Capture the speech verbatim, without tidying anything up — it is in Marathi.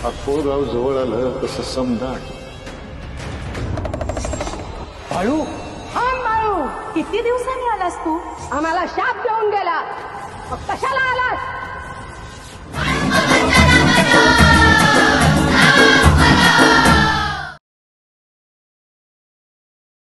अक्कोळगाव जवळ आलं तसं समदाट. बाळू, हा बाळू, किती दिवसांनी आलास तू? आम्हाला शाप देऊन गेला. मग कशाला आलास?